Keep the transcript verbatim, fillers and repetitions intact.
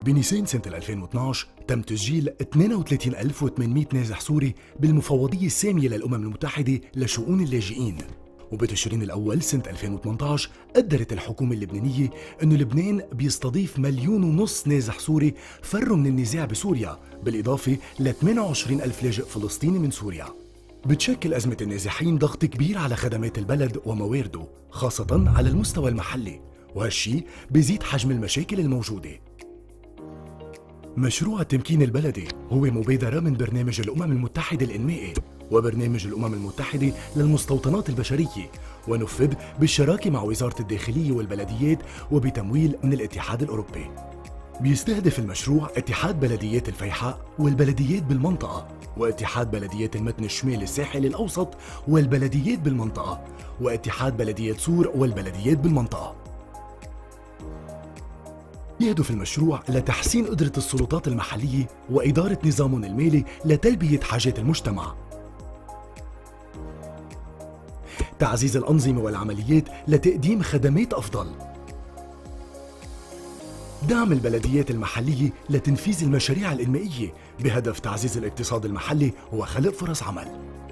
بنيسان سنة ألفين واثنعش تم تسجيل اثنين وثلاثين ألف وثمانمئة نازح سوري بالمفوضية السامية للأمم المتحدة لشؤون اللاجئين. وبتشرين الأول سنة ألفين وثمانية عشر قدرت الحكومة اللبنانية أنه لبنان بيستضيف مليون ونص نازح سوري فروا من النزاع بسوريا، بالإضافة ل ثمانية وعشرين ألف لاجئ فلسطيني من سوريا. بتشكل أزمة النازحين ضغط كبير على خدمات البلد وموارده، خاصة على المستوى المحلي، وهالشي بيزيد حجم المشاكل الموجودة. مشروع التمكين البلدي هو مبادرة من برنامج الأمم المتحدة الإنمائي وبرنامج الأمم المتحدة للمستوطنات البشرية، ونفذ بالشراكة مع وزارة الداخلية والبلديات وبتمويل من الاتحاد الأوروبي. بيستهدف المشروع اتحاد بلديات الفيحاء والبلديات بالمنطقة، واتحاد بلديات المتن الشمالي الساحلي الأوسط والبلديات بالمنطقة، واتحاد بلديات سور والبلديات بالمنطقة. يهدف المشروع لتحسين قدرة السلطات المحلية وإدارة نظامهم المالي لتلبية حاجات المجتمع، تعزيز الأنظمة والعمليات لتقديم خدمات أفضل، دعم البلديات المحلية لتنفيذ المشاريع الإنمائية بهدف تعزيز الاقتصاد المحلي وخلق فرص عمل.